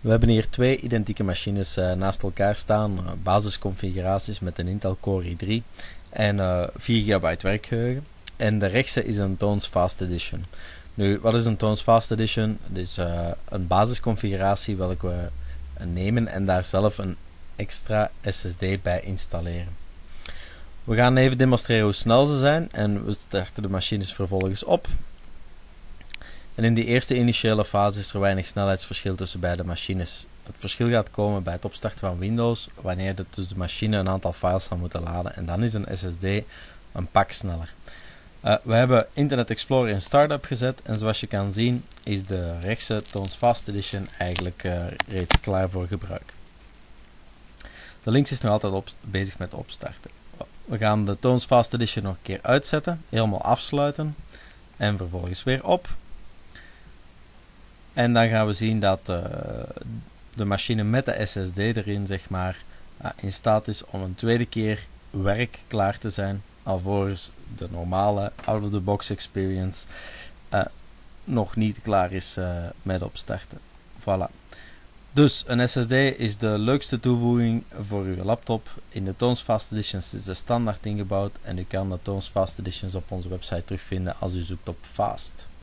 We hebben hier twee identieke machines naast elkaar staan, basisconfiguraties met een Intel Core i3 en 4 GB werkgeheugen. En de rechtse is een Tones Fast Edition. Nu, wat is een Tones Fast Edition? Het is een basisconfiguratie welke we nemen en daar zelf een extra SSD bij installeren. We gaan even demonstreren hoe snel ze zijn en we starten de machines vervolgens op. En in die eerste initiële fase is er weinig snelheidsverschil tussen beide machines. Het verschil gaat komen bij het opstarten van Windows, wanneer de machine een aantal files zal moeten laden en dan is een SSD een pak sneller. We hebben Internet Explorer in Startup gezet en zoals je kan zien is de rechtse Tones Fast Edition eigenlijk reeds klaar voor gebruik. De links is nog altijd bezig met opstarten. We gaan de Tones Fast Edition nog een keer uitzetten, helemaal afsluiten en vervolgens weer op. En dan gaan we zien dat de machine met de SSD erin zeg maar, in staat is om een tweede keer werkklaar te zijn, alvorens de normale out-of-the-box experience nog niet klaar is met opstarten. Voilà. Dus een SSD is de leukste toevoeging voor uw laptop. In de Tones Fast Editions is de standaard ingebouwd en u kan de Tones Fast Editions op onze website terugvinden als u zoekt op Fast.